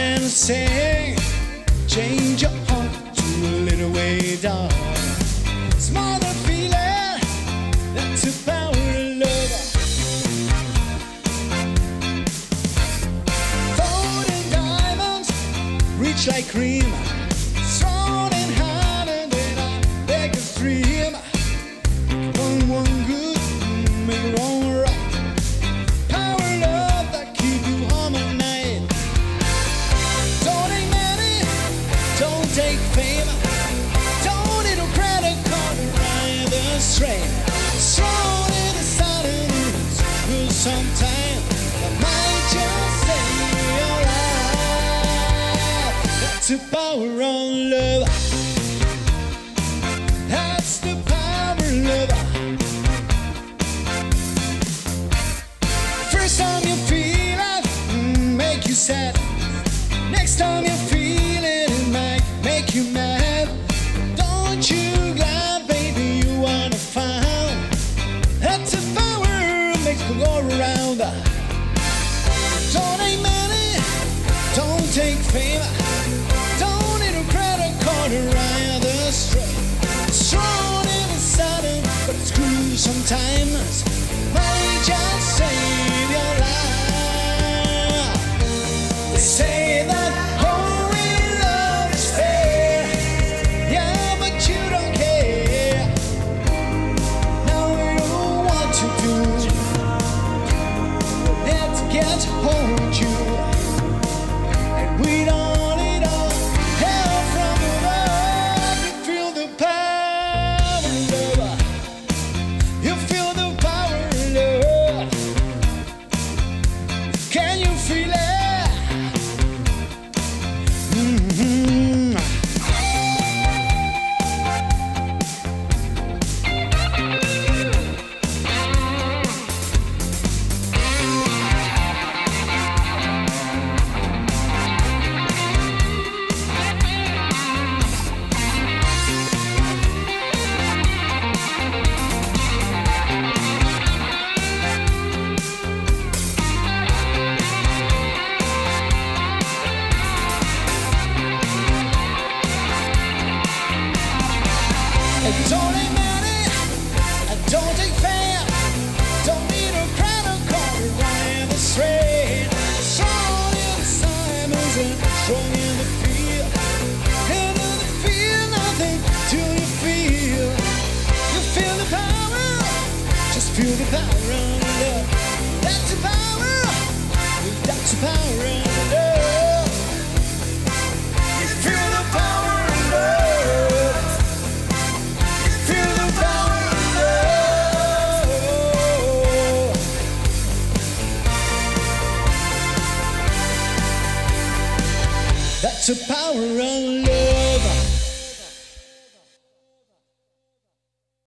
and say, change your heart to a little way down. It's more than feeling, that's the power of love. Gold and diamonds, rich like cream, strong and harder than I beg a stream. One good, make wrong right. Power love that keep you home at night. Don't take money, don't take fame, don't need a credit card to ride the train. Strong in the silence, good sometimes, that might just save your life. That's the power of love. That's the power of love. First time you feel it, make you sad. Next time you feel it, it might make you mad. Don't you glad, baby, you wanna find? That's the power makes you go around. Don't take money, don't take fame, don't need a credit card to ride the straight. Strong in the sudden, but it's cruel sometimes. Might just save your life. They say that only love is fair. Yeah, but you don't care. Now you know what to do. Let's get to hold you. And we don't need all help from above. You feel the power of love. You feel the power of love. Can you feel it? I don't take money, I don't take fame, don't need a credit card to ride the straight. Strong in the Simons and strong in the field. And in the field, nothing till you feel the power, just feel the power of love. That's the power, that's the power of love. You feel the power of love. That's the power of love.